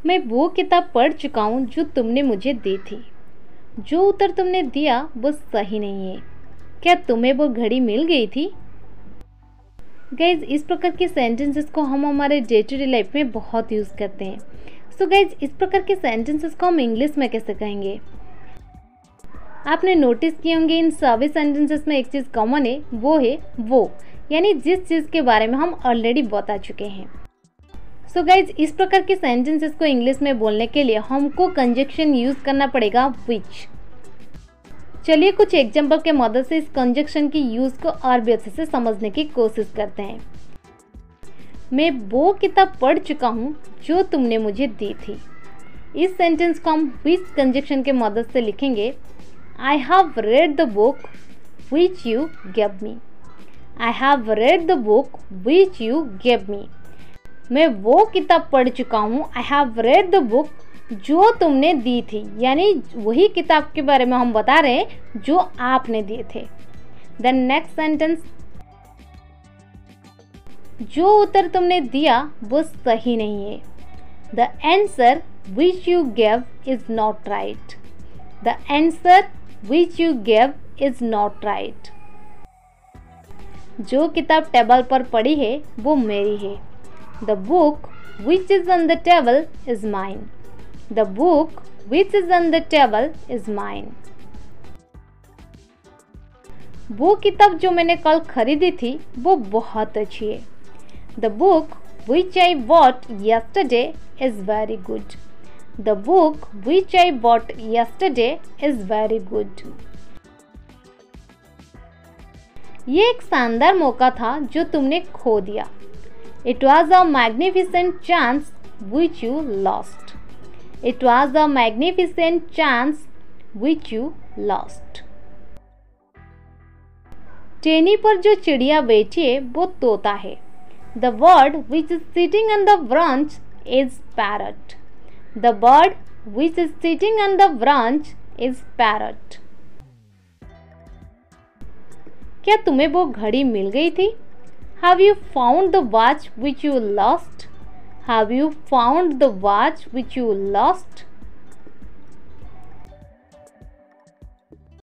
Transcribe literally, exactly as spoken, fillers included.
मैं वो किताब पढ़ चुका हूँ जो तुमने मुझे दी थी। जो उत्तर तुमने दिया वो सही नहीं है। क्या तुम्हें वो घड़ी मिल गई थी? गाइज, इस प्रकार के सेंटेंसेस को हम हमारे डे टू डे लाइफ में बहुत यूज़ करते हैं। सो गाइज, इस प्रकार के सेंटेंसेस को हम इंग्लिश में कैसे कहेंगे? आपने नोटिस किए होंगे इन सभी सेंटेंसेस में एक चीज़ कॉमन है, वो है वो, यानी जिस चीज़ के बारे में हम ऑलरेडी बता चुके हैं। सो so गाइज, इस प्रकार के सेंटेंसेस को इंग्लिश में बोलने के लिए हमको कंजक्शन यूज़ करना पड़ेगा विच। चलिए कुछ एग्जाम्पल के मदद से इस कंजक्शन की यूज़ को और भी अच्छे से समझने की कोशिश करते हैं। मैं वो किताब पढ़ चुका हूँ जो तुमने मुझे दी थी। इस सेंटेंस को हम विच कंजक्शन के मदद से लिखेंगे। I have read the book which you gave me. I have read the book which you gave me. मैं वो किताब पढ़ चुका हूँ। I have read the book जो तुमने दी थी, यानी वही किताब के बारे में हम बता रहे हैं जो आपने दिए थे। देन नेक्स्ट सेंटेंस, जो उत्तर तुमने दिया वो सही नहीं है। The answer which you gave is not right. The answer which you gave is not right. जो किताब टेबल पर पड़ी है वो मेरी है। The book which is on the table is mine. The book which is on the table is mine. वो किताब जो मैंने कल खरीदी थी वो बहुत अच्छी है। The book which I bought yesterday is very good. The book which I bought yesterday is very good. ये एक शानदार मौका था जो तुमने खो दिया। It was a magnificent chance which you lost. It was a magnificent chance which you lost. Teni पर जो चिड़िया बैठी है वो तोता है। The bird which is sitting on the branch is parrot. The bird which is sitting on the branch is parrot. क्या तुम्हें वो घड़ी मिल गई थी? Have you found the watch which you lost? Have you found the watch which you lost?